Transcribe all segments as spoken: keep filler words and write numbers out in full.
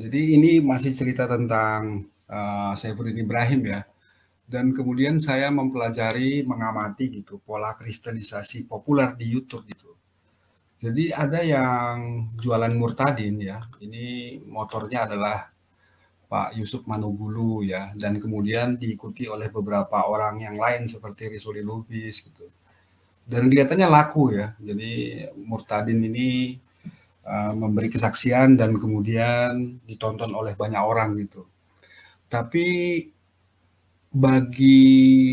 Jadi ini masih cerita tentang uh, Saifuddin Ibrahim ya. Dan kemudian saya mempelajari, mengamati gitu pola kristenisasi populer di YouTube gitu. Jadi ada yang jualan murtadin ya. Ini motornya adalah Pak Yusuf Manugulu ya. Dan kemudian diikuti oleh beberapa orang yang lain seperti Rizuli Lubis gitu. Dan kelihatannya laku ya. Jadi murtadin ini uh, memberi kesaksian dan kemudian ditonton oleh banyak orang gitu. Tapi bagi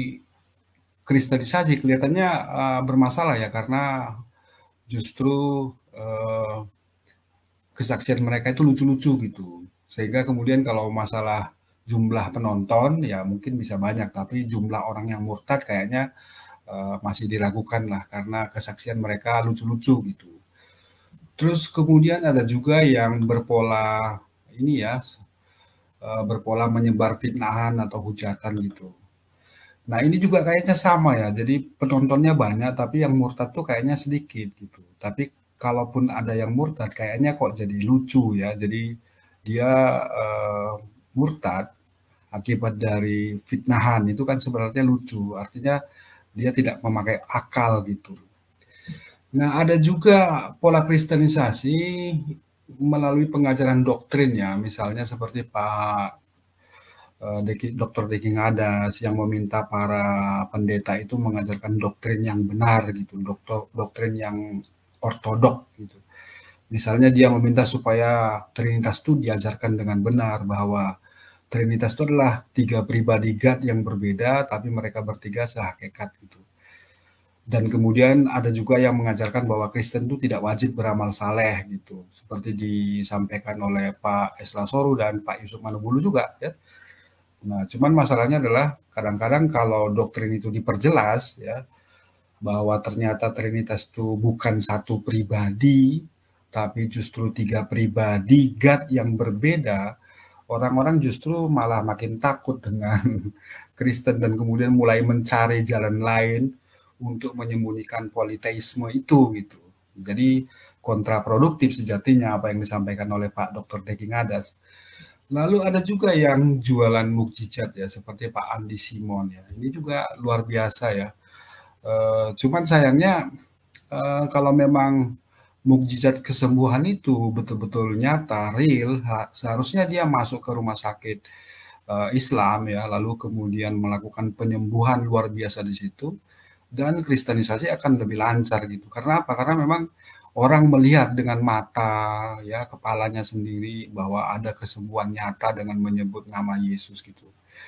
kristenisasi kelihatannya uh, bermasalah ya karena justru uh, kesaksian mereka itu lucu-lucu gitu. Sehingga kemudian kalau masalah jumlah penonton ya mungkin bisa banyak, tapi jumlah orang yang murtad kayaknya uh, masih diragukan lah karena kesaksian mereka lucu-lucu gitu. Terus kemudian ada juga yang berpola ini ya, uh, berpola menyebar fitnahan atau hujatan gitu. Nah ini juga kayaknya sama ya, jadi penontonnya banyak tapi yang murtad tuh kayaknya sedikit gitu. Tapi kalaupun ada yang murtad kayaknya kok jadi lucu ya, jadi dia uh, murtad akibat dari fitnahan itu kan sebenarnya lucu, artinya dia tidak memakai akal gitu. Nah ada juga pola kristenisasi melalui pengajaran doktrin ya, misalnya seperti Pak dokter Deki Ngadas yang meminta para pendeta itu mengajarkan doktrin yang benar gitu, dokter, doktrin yang ortodok gitu. Misalnya dia meminta supaya Trinitas itu diajarkan dengan benar bahwa Trinitas itu adalah tiga pribadi God yang berbeda tapi mereka bertiga sehakikat gitu. Dan kemudian ada juga yang mengajarkan bahwa Kristen itu tidak wajib beramal saleh gitu, seperti disampaikan oleh Pak Esla Soru dan Pak Yusuf Manugulu juga ya. Nah, cuman masalahnya adalah kadang-kadang kalau doktrin itu diperjelas ya bahwa ternyata Trinitas itu bukan satu pribadi, tapi justru tiga pribadi God yang berbeda, orang-orang justru malah makin takut dengan Kristen dan kemudian mulai mencari jalan lain untuk menyembunyikan politeisme itu gitu. Jadi kontraproduktif sejatinya apa yang disampaikan oleh Pak dokter Deki Ngadas. Lalu ada juga yang jualan mukjizat ya, seperti Pak Andi Simon ya. Ini juga luar biasa ya. E, cuman sayangnya e, kalau memang mukjizat kesembuhan itu betul-betul nyata, real, ha, seharusnya dia masuk ke rumah sakit e, Islam ya, lalu kemudian melakukan penyembuhan luar biasa di situ, dan kristenisasi akan lebih lancar gitu. Karena apa? Karena memang orang melihat dengan mata ya kepalanya sendiri bahwa ada kesembuhan nyata dengan menyebut nama Yesus gitu.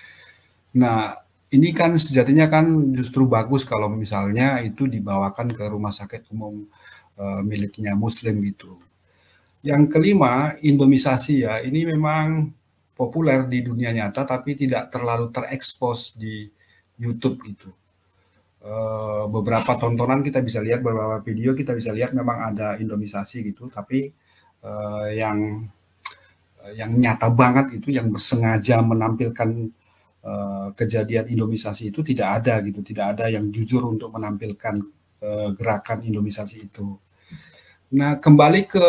Nah, ini kan sejatinya kan justru bagus kalau misalnya itu dibawakan ke rumah sakit umum e, miliknya Muslim gitu. Yang kelima, Indomisasi ya. Ini memang populer di dunia nyata tapi tidak terlalu terekspos di YouTube gitu. Uh, beberapa tontonan kita bisa lihat, beberapa video kita bisa lihat memang ada Indomisasi gitu, tapi uh, yang uh, yang nyata banget itu yang bersengaja menampilkan uh, kejadian Indomisasi itu tidak ada gitu, tidak ada yang jujur untuk menampilkan uh, gerakan Indomisasi itu. Nah kembali ke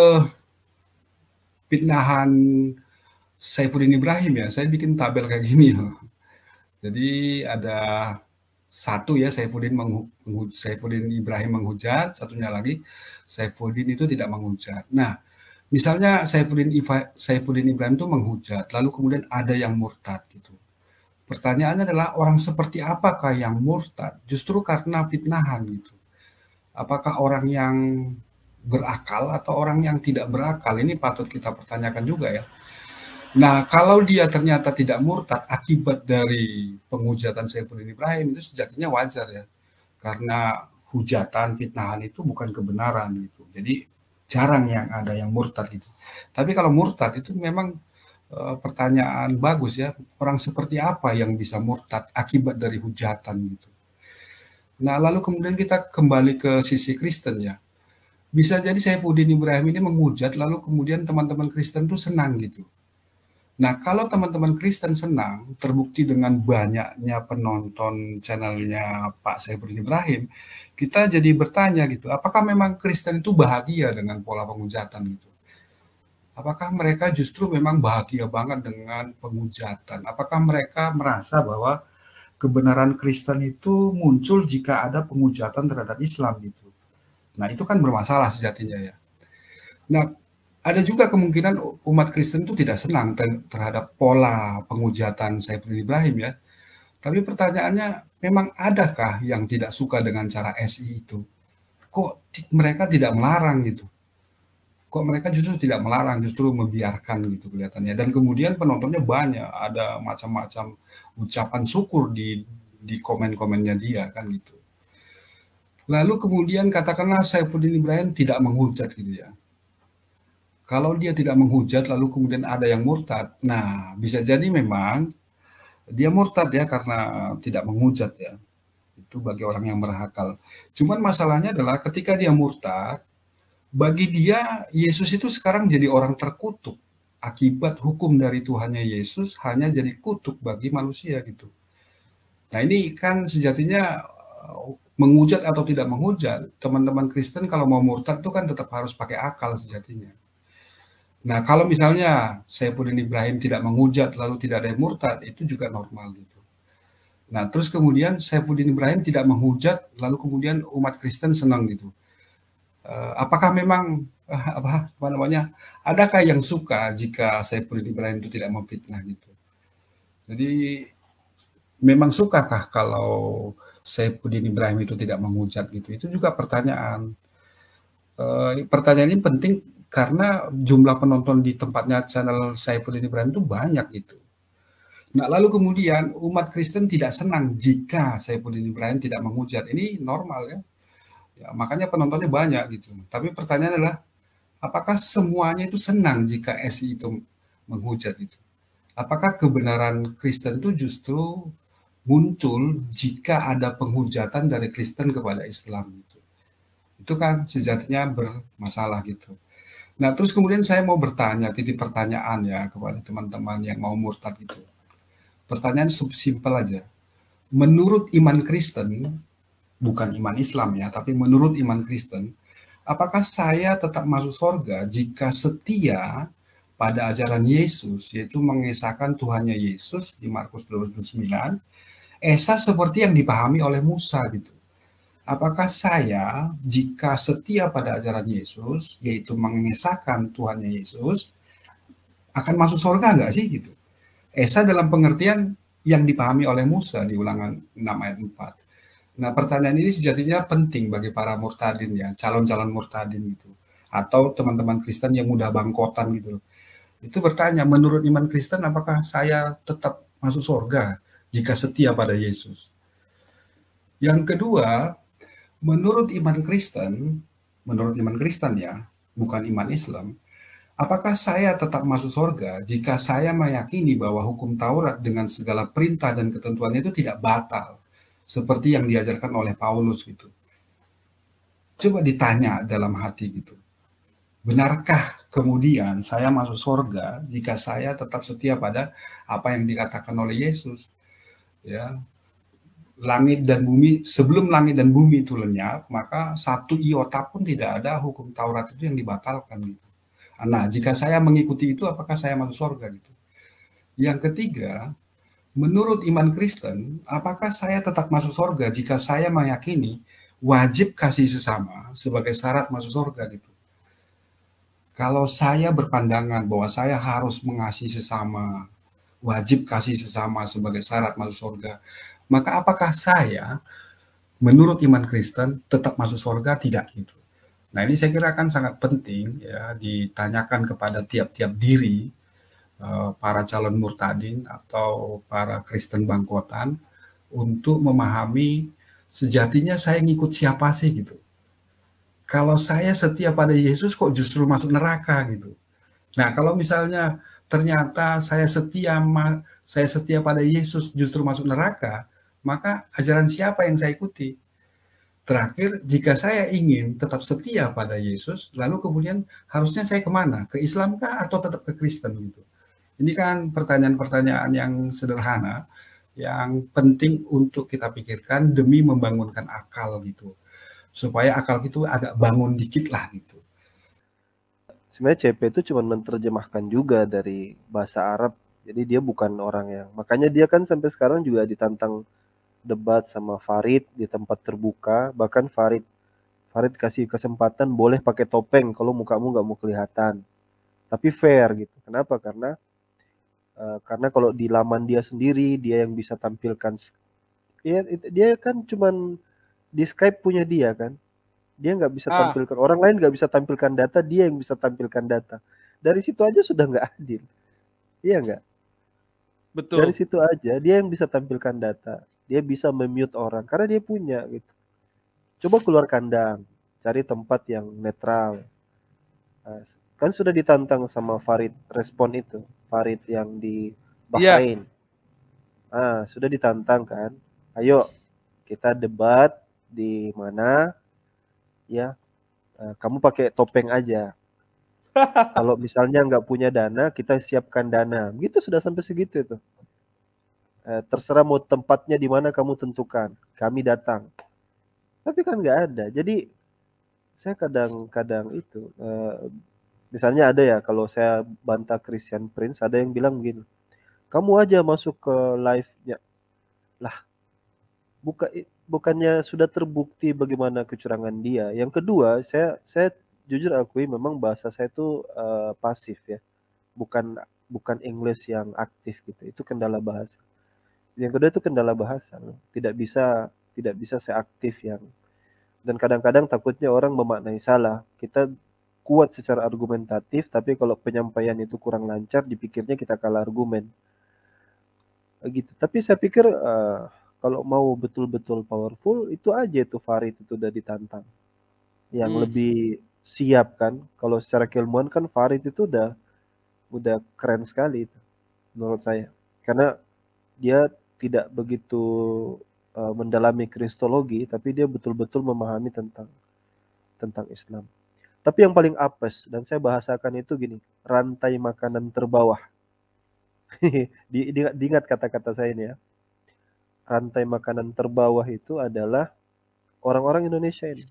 fitnahan Saifuddin Ibrahim ya, saya bikin tabel kayak gini loh. Jadi ada satu ya Saifuddin, Saifuddin Ibrahim menghujat, satunya lagi Saifuddin itu tidak menghujat. Nah, misalnya Saifuddin, Saifuddin Ibrahim itu menghujat, lalu kemudian ada yang murtad gitu. Pertanyaannya adalah orang seperti apakah yang murtad? Justru karena fitnahan gitu. Apakah orang yang berakal atau orang yang tidak berakal? Ini patut kita pertanyakan juga ya. Nah, kalau dia ternyata tidak murtad akibat dari penghujatan Saifuddin Ibrahim itu sejatinya wajar ya. Karena hujatan, fitnahan itu bukan kebenaran gitu. Jadi jarang yang ada yang murtad gitu. Tapi kalau murtad itu memang e, pertanyaan bagus ya. Orang seperti apa yang bisa murtad akibat dari hujatan gitu. Nah, lalu kemudian kita kembali ke sisi Kristen ya. Bisa jadi Saifuddin Ibrahim ini menghujat lalu kemudian teman-teman Kristen tuh senang gitu. Nah, kalau teman-teman Kristen senang, terbukti dengan banyaknya penonton channelnya Pak Saifuddin Ibrahim, kita jadi bertanya gitu, apakah memang Kristen itu bahagia dengan pola penghujatan gitu? Apakah mereka justru memang bahagia banget dengan penghujatan? Apakah mereka merasa bahwa kebenaran Kristen itu muncul jika ada penghujatan terhadap Islam gitu? Nah, itu kan bermasalah sejatinya ya. Nah, ada juga kemungkinan umat Kristen itu tidak senang terhadap pola penghujatan Saiful Ibrahim ya. Tapi pertanyaannya, memang adakah yang tidak suka dengan cara S I itu? Kok mereka tidak melarang gitu? Kok mereka justru tidak melarang, justru membiarkan gitu kelihatannya. Dan kemudian penontonnya banyak, ada macam-macam ucapan syukur di di komen-komennya dia kan gitu. Lalu kemudian katakanlah Saifuddin Ibrahim tidak menghujat gitu ya. Kalau dia tidak menghujat lalu kemudian ada yang murtad, nah bisa jadi memang dia murtad ya karena tidak menghujat ya. Itu bagi orang yang berakal. Cuman masalahnya adalah ketika dia murtad, bagi dia Yesus itu sekarang jadi orang terkutuk. Akibat hukum dari Tuhannya Yesus hanya jadi kutuk bagi manusia gitu. Nah ini kan sejatinya menghujat atau tidak menghujat, teman-teman Kristen kalau mau murtad itu kan tetap harus pakai akal sejatinya. Nah, kalau misalnya Saifuddin Ibrahim tidak menghujat lalu tidak ada yang murtad, itu juga normal gitu. Nah, terus kemudian Saifuddin Ibrahim tidak menghujat lalu kemudian umat Kristen senang gitu. Uh, apakah memang uh, apa, apa namanya? Adakah yang suka jika Saifuddin Ibrahim itu tidak memfitnah gitu? Jadi memang sukakah kalau Saifuddin Ibrahim itu tidak menghujat gitu? Itu juga pertanyaan. Uh, pertanyaan ini penting karena jumlah penonton di tempatnya channel Saifuddin Ibrahim itu banyak gitu. Nah, lalu kemudian umat Kristen tidak senang jika Saifuddin Ibrahim tidak menghujat. Ini normal ya. Ya, makanya penontonnya banyak gitu. Tapi pertanyaan adalah, apakah semuanya itu senang jika S I itu menghujat itu? Apakah kebenaran Kristen itu justru muncul jika ada penghujatan dari Kristen kepada Islam gitu? Itu kan sejatinya bermasalah gitu. Nah, terus kemudian saya mau bertanya, titip pertanyaan ya kepada teman-teman yang mau murtad itu. Pertanyaan simpel aja. Menurut iman Kristen, bukan iman Islam ya, tapi menurut iman Kristen, apakah saya tetap masuk surga jika setia pada ajaran Yesus, yaitu mengesahkan Tuhannya Yesus di Markus dua puluh sembilan, esa seperti yang dipahami oleh Musa gitu. Apakah saya jika setia pada ajaran Yesus, yaitu mengesahkan Tuhannya Yesus, akan masuk surga nggak sih gitu? Esa dalam pengertian yang dipahami oleh Musa di Ulangan enam ayat empat. Nah, pertanyaan ini sejatinya penting bagi para murtadin ya, calon-calon murtadin gitu. Atau teman-teman Kristen yang mudah bangkotan gitu. Itu bertanya, menurut iman Kristen apakah saya tetap masuk surga jika setia pada Yesus? Yang kedua, menurut iman Kristen, menurut iman Kristen ya, bukan iman Islam, apakah saya tetap masuk surga jika saya meyakini bahwa hukum Taurat dengan segala perintah dan ketentuannya itu tidak batal, seperti yang diajarkan oleh Paulus gitu. Coba ditanya dalam hati gitu. Benarkah kemudian saya masuk surga jika saya tetap setia pada apa yang dikatakan oleh Yesus? Ya, langit dan bumi, sebelum langit dan bumi itu lenyap, maka satu iota pun tidak ada hukum Taurat itu yang dibatalkan gitu. Nah, jika saya mengikuti itu, apakah saya masuk surga gitu? Yang ketiga, menurut iman Kristen, apakah saya tetap masuk surga jika saya meyakini wajib kasih sesama sebagai syarat masuk surga gitu? Kalau saya berpandangan bahwa saya harus mengasihi sesama, wajib kasih sesama sebagai syarat masuk surga, maka apakah saya menurut iman Kristen tetap masuk surga? Tidak gitu. Nah, ini saya kira kan sangat penting ya ditanyakan kepada tiap-tiap diri para calon murtadin atau para Kristen bangkotan untuk memahami sejatinya saya ngikut siapa sih gitu. Kalau saya setia pada Yesus kok justru masuk neraka gitu. Nah, kalau misalnya ternyata saya setia saya setia pada Yesus justru masuk neraka, maka ajaran siapa yang saya ikuti? Terakhir, jika saya ingin tetap setia pada Yesus, lalu kemudian harusnya saya kemana? Ke Islam kah atau tetap ke Kristen gitu? Ini kan pertanyaan-pertanyaan yang sederhana, yang penting untuk kita pikirkan demi membangunkan akal gitu. Supaya akal itu agak bangun dikit lah gitu. sebenarnya C P itu cuma menerjemahkan juga dari bahasa Arab. Jadi dia bukan orang yang, makanya dia kan sampai sekarang juga ditantang debat sama Farid di tempat terbuka. Bahkan Farid Farid kasih kesempatan boleh pakai topeng kalau mukamu nggak mau kelihatan. Tapi fair gitu. Kenapa? Karena uh, karena kalau di laman dia sendiri dia yang bisa tampilkan, ya, dia kan cuman di Skype punya dia kan. Dia nggak bisa Ah, tampilkan, orang lain nggak bisa tampilkan data, dia yang bisa tampilkan data. Dari situ aja sudah nggak adil. Iya nggak? Dari betul. situ aja dia yang bisa tampilkan data. Dia bisa memute orang karena dia punya gitu. Coba keluar kandang, cari tempat yang netral. Nah, kan sudah ditantang sama Farid respon itu. Farid yang di Iya. Bahrain. Ah, sudah ditantang kan. Ayo kita debat di mana ya. Eh, kamu pakai topeng aja. Kalau misalnya nggak punya dana, kita siapkan dana. Gitu sudah sampai segitu itu. Eh, terserah mau tempatnya di mana kamu tentukan. Kami datang. Tapi kan nggak ada. Jadi saya kadang-kadang itu, eh, misalnya ada ya, kalau saya bantah Christian Prince, ada yang bilang begini, kamu aja masuk ke live-nya. Lah, buka, bukannya sudah terbukti bagaimana kecurangan dia. Yang kedua, saya saya jujur akui memang bahasa saya itu eh, pasif ya. Bukan bukan English yang aktif gitu. Itu kendala bahasa. Yang kedua itu kendala bahasa. Tidak bisa tidak bisa seaktif yang, dan kadang-kadang takutnya orang memaknai salah. Kita kuat secara argumentatif, tapi kalau penyampaian itu kurang lancar, dipikirnya kita kalah argumen. Gitu. Tapi saya pikir uh, kalau mau betul-betul powerful, itu aja itu Farid itu udah ditantang. Yang Hmm. lebih siap kan. Kalau secara keilmuan kan Farid itu udah udah keren sekali itu, menurut saya. Karena dia tidak begitu uh, mendalami kristologi, tapi dia betul-betul memahami tentang tentang Islam. Tapi yang paling apes, dan saya bahasakan itu gini, rantai makanan terbawah. di, di, diingat kata-kata saya ini ya. Rantai makanan terbawah itu adalah orang-orang Indonesia ini.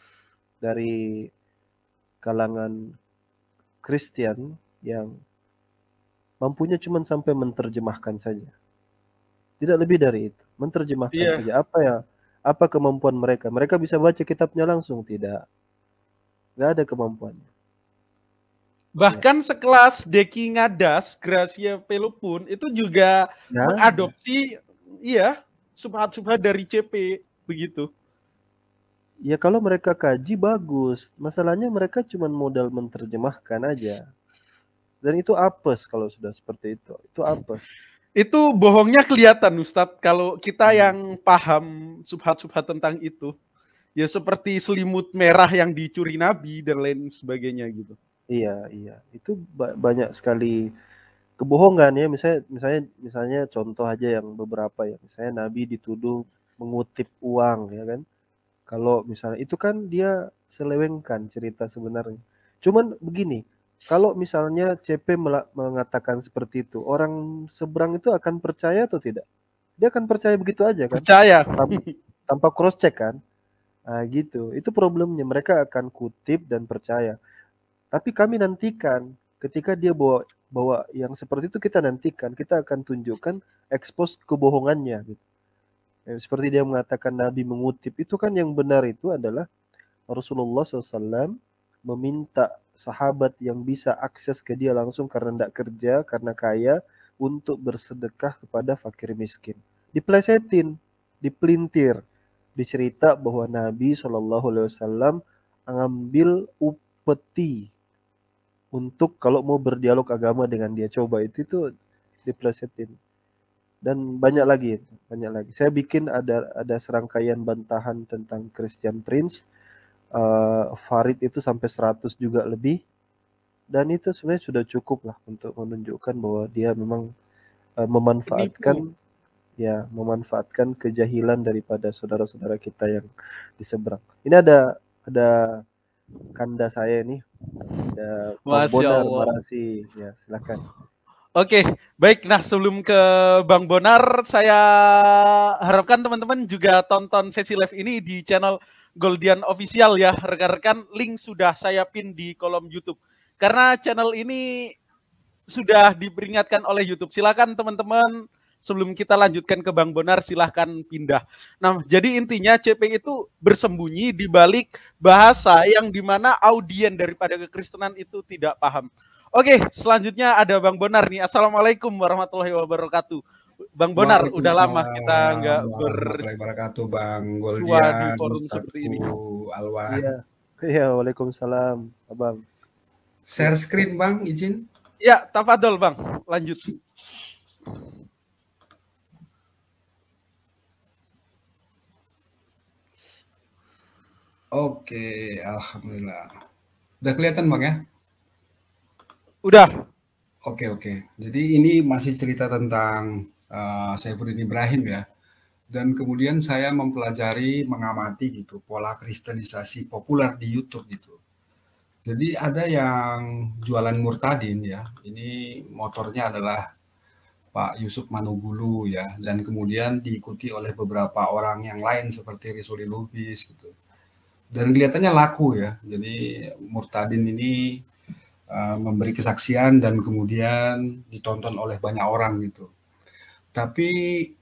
Dari kalangan Kristen yang mampunya cuma sampai menerjemahkan saja. Tidak lebih dari itu. Menerjemahkan Iya. saja. Apa ya? Apa kemampuan mereka? Mereka bisa baca kitabnya langsung? Tidak. Nggak ada kemampuannya. Ya. Bahkan sekelas Deki Ngadas, Gracia Pelupun itu juga Nggak ada. mengadopsi, iya, subhat-subhat dari C P begitu. Ya kalau mereka kaji bagus. Masalahnya mereka cuma modal menerjemahkan aja. Dan itu apes kalau sudah seperti itu. Itu apes. Itu bohongnya kelihatan, Ustadz, kalau kita Hmm. yang paham subhat-subhat tentang itu. Ya seperti selimut merah yang dicuri Nabi dan lain sebagainya gitu. Iya, iya. Itu ba- banyak sekali kebohongan ya. Misalnya, misalnya, misalnya contoh aja yang beberapa ya. Misalnya Nabi dituduh mengutip uang ya kan. Kalau misalnya itu kan dia selewengkan cerita sebenarnya. Cuman begini, kalau misalnya C P mengatakan seperti itu, orang seberang itu akan percaya atau tidak? Dia akan percaya begitu aja kan, Percaya. Tam- tanpa cross check kan? Nah, gitu. Itu problemnya. Mereka akan kutip dan percaya. Tapi kami nantikan ketika dia bawa bawa yang seperti itu, kita nantikan, kita akan tunjukkan expose kebohongannya gitu. Ya, seperti dia mengatakan Nabi mengutip, itu kan yang benar itu adalah Rasulullah shallallahu alaihi wasallam meminta sahabat yang bisa akses ke dia langsung karena tidak kerja, karena kaya, untuk bersedekah kepada fakir miskin. Diplesetin, dipelintir, dicerita bahwa Nabi shallallahu alaihi wasallam ngambil upeti untuk kalau mau berdialog agama dengan dia. Coba itu itu diplesetin. Dan banyak lagi, banyak lagi. Saya bikin ada ada serangkaian bantahan tentang Christian Prince. Uh, Farid itu sampai seratus juga lebih, dan itu sebenarnya sudah cukup lah untuk menunjukkan bahwa dia memang uh, Penipu. memanfaatkan ya memanfaatkan kejahilan daripada saudara-saudara kita yang di seberang. Ini ada ada kanda saya nih, ada Bang Masya Bonar Allah. Marasi, ya silakan. Oke, baik. Nah, sebelum ke Bang Bonar, saya harapkan teman-teman juga tonton sesi live ini di channel Goldian Official ya. Rekan-rekan, link sudah saya pin di kolom YouTube. karena channel ini sudah diperingatkan oleh YouTube. Silakan teman-teman, sebelum kita lanjutkan ke Bang Bonar, silahkan pindah. Nah, jadi intinya C P itu bersembunyi di balik bahasa yang dimana audien daripada kekristenan itu tidak paham. Oke, selanjutnya ada Bang Bonar nih. Assalamualaikum warahmatullahi wabarakatuh. Bang Bonar, udah lama kita nggak berwabarakatuh Bang Goldian, di forum seperti ini. Alwan. Iya, iya, waalaikumsalam, Abang. Share screen Bang, izin. Ya, tafadol Bang, lanjut. Oke, alhamdulillah. Udah kelihatan Bang ya? Udah. Oke, oke. Jadi ini masih cerita tentang uh, Saifuddin Ibrahim ya. Dan kemudian saya mempelajari, mengamati gitu pola kristenisasi populer di YouTube gitu. Jadi ada yang jualan murtadin ya. Ini motornya adalah Pak Yusuf Manugulu ya. Dan kemudian diikuti oleh beberapa orang yang lain seperti Rizuli Lubis gitu. Dan kelihatannya laku ya. Jadi murtadin ini uh, memberi kesaksian dan kemudian ditonton oleh banyak orang gitu. Tapi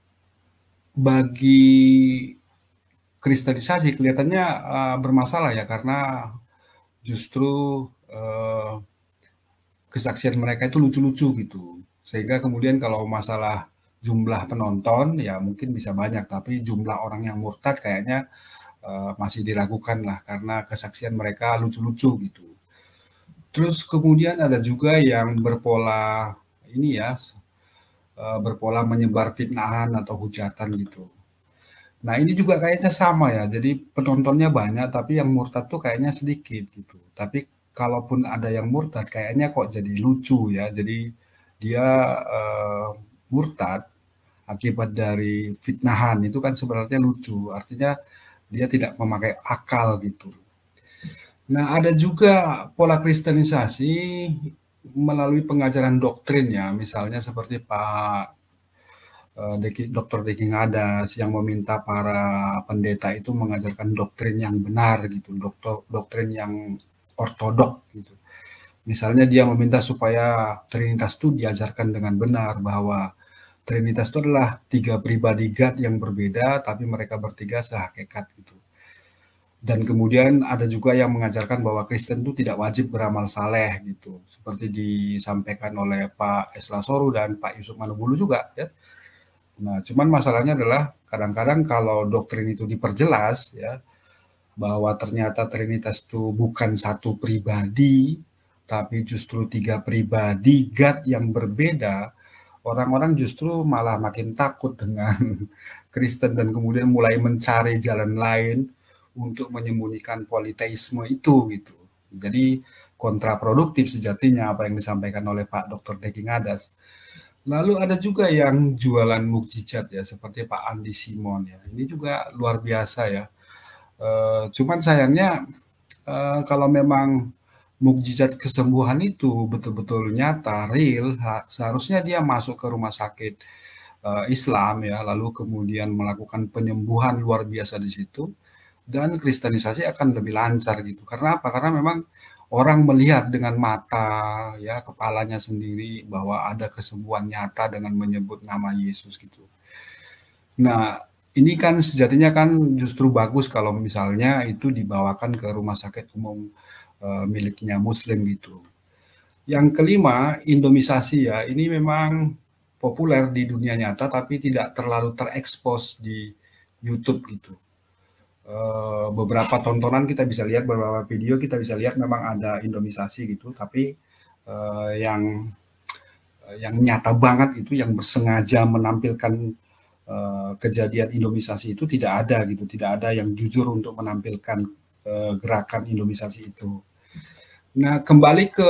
bagi kristenisasi kelihatannya uh, bermasalah ya, karena justru uh, kesaksian mereka itu lucu-lucu gitu. Sehingga kemudian kalau masalah jumlah penonton ya mungkin bisa banyak, tapi jumlah orang yang murtad kayaknya uh, masih diragukan lah, karena kesaksian mereka lucu-lucu gitu. Terus kemudian ada juga yang berpola ini ya, uh, berpola menyebar fitnahan atau hujatan gitu. Nah ini juga kayaknya sama ya, jadi penontonnya banyak tapi yang murtad tuh kayaknya sedikit gitu. Tapi kalaupun ada yang murtad kayaknya kok jadi lucu ya, jadi dia uh, murtad akibat dari fitnahan itu kan sebenarnya lucu, artinya dia tidak memakai akal gitu. Nah ada juga pola kristenisasi melalui pengajaran doktrin ya, misalnya seperti Pak Doktor Deki Ngadas yang meminta para pendeta itu mengajarkan doktrin yang benar gitu, dokter, doktrin yang ortodok gitu. Misalnya dia meminta supaya Trinitas itu diajarkan dengan benar, bahwa Trinitas itu adalah tiga pribadi God yang berbeda, tapi mereka bertiga sehakikat gitu. Dan kemudian ada juga yang mengajarkan bahwa Kristen itu tidak wajib beramal saleh gitu, seperti disampaikan oleh Pak Esla Soru dan Pak Yusuf Manugulu juga ya. Nah, cuman masalahnya adalah kadang-kadang kalau doktrin itu diperjelas ya, bahwa ternyata Trinitas itu bukan satu pribadi, tapi justru tiga pribadi God yang berbeda, orang-orang justru malah makin takut dengan Kristen dan kemudian mulai mencari jalan lain untuk menyembunyikan politeisme itu gitu. Jadi kontraproduktif sejatinya apa yang disampaikan oleh Pak Doktor Deki Ngadas. Lalu ada juga yang jualan mukjizat ya, seperti Pak Andi Simon ya. Ini juga luar biasa ya. E, cuman sayangnya e, kalau memang mukjizat kesembuhan itu betul-betul nyata, real, seharusnya dia masuk ke rumah sakit e, Islam ya, lalu kemudian melakukan penyembuhan luar biasa di situ, dan kristenisasi akan lebih lancar gitu. Karena apa? Karena memang orang melihat dengan mata ya kepalanya sendiri bahwa ada kesembuhan nyata dengan menyebut nama Yesus gitu. Nah, ini kan sejatinya kan justru bagus kalau misalnya itu dibawakan ke rumah sakit umum e, miliknya Muslim gitu. Yang kelima, Indomisasi ya. Ini memang populer di dunia nyata tapi tidak terlalu terekspos di YouTube gitu. Uh, beberapa tontonan kita bisa lihat, beberapa video kita bisa lihat memang ada Indomisasi gitu, tapi uh, yang uh, yang nyata banget itu, yang bersengaja menampilkan uh, kejadian Indomisasi itu tidak ada gitu, tidak ada yang jujur untuk menampilkan uh, gerakan Indomisasi itu. Nah, kembali ke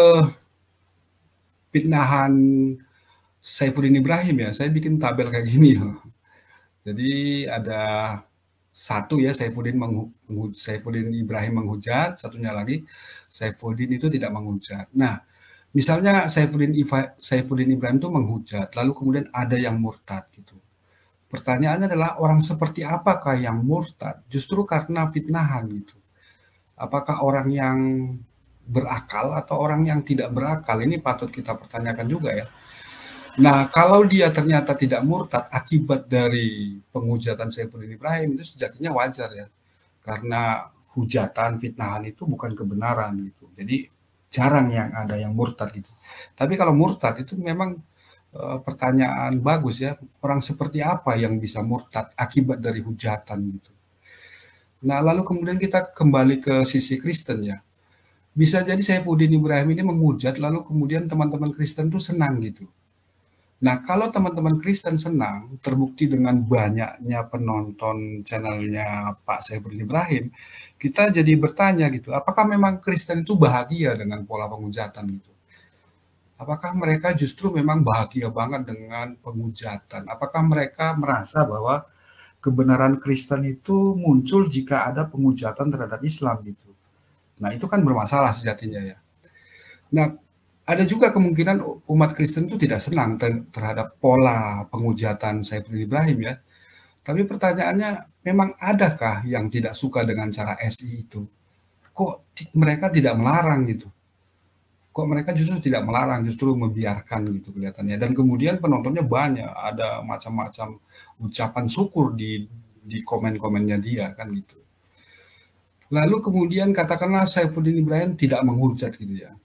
fitnahan Saifuddin Ibrahim ya, saya bikin tabel kayak gini loh. Jadi ada satu ya, Saifuddin, Saifuddin Ibrahim menghujat, satunya lagi Saifuddin itu tidak menghujat. Nah, misalnya Saifuddin, Saifuddin Ibrahim itu menghujat, lalu kemudian ada yang murtad gitu. Pertanyaannya adalah orang seperti apakah yang murtad? Justru karena fitnahan gitu. Apakah orang yang berakal atau orang yang tidak berakal? Ini patut kita pertanyakan juga ya. Nah, kalau dia ternyata tidak murtad akibat dari penghujatan Saifuddin Ibrahim, itu sejatinya wajar ya. Karena hujatan, fitnahan itu bukan kebenaran gitu. Jadi jarang yang ada yang murtad gitu. Tapi kalau murtad itu memang e, pertanyaan bagus ya. Orang seperti apa yang bisa murtad akibat dari hujatan gitu. Nah, lalu kemudian kita kembali ke sisi Kristen ya. Bisa jadi Saifuddin Ibrahim ini menghujat, lalu kemudian teman-teman Kristen tuh senang gitu. Nah, kalau teman-teman Kristen senang, terbukti dengan banyaknya penonton channelnya Pak Saifuddin Ibrahim, kita jadi bertanya gitu, apakah memang Kristen itu bahagia dengan pola penghujatan gitu? Apakah mereka justru memang bahagia banget dengan penghujatan? Apakah mereka merasa bahwa kebenaran Kristen itu muncul jika ada penghujatan terhadap Islam gitu? Nah, itu kan bermasalah sejatinya ya. Nah, ada juga kemungkinan umat Kristen itu tidak senang terhadap pola penghujatan Saifuddin Ibrahim ya. Tapi pertanyaannya, memang adakah yang tidak suka dengan cara S I itu? Kok mereka tidak melarang gitu? Kok mereka justru tidak melarang, justru membiarkan gitu kelihatannya. Dan kemudian penontonnya banyak, ada macam-macam ucapan syukur di di komen-komennya dia kan gitu. Lalu kemudian katakanlah Saifuddin Ibrahim tidak menghujat gitu ya.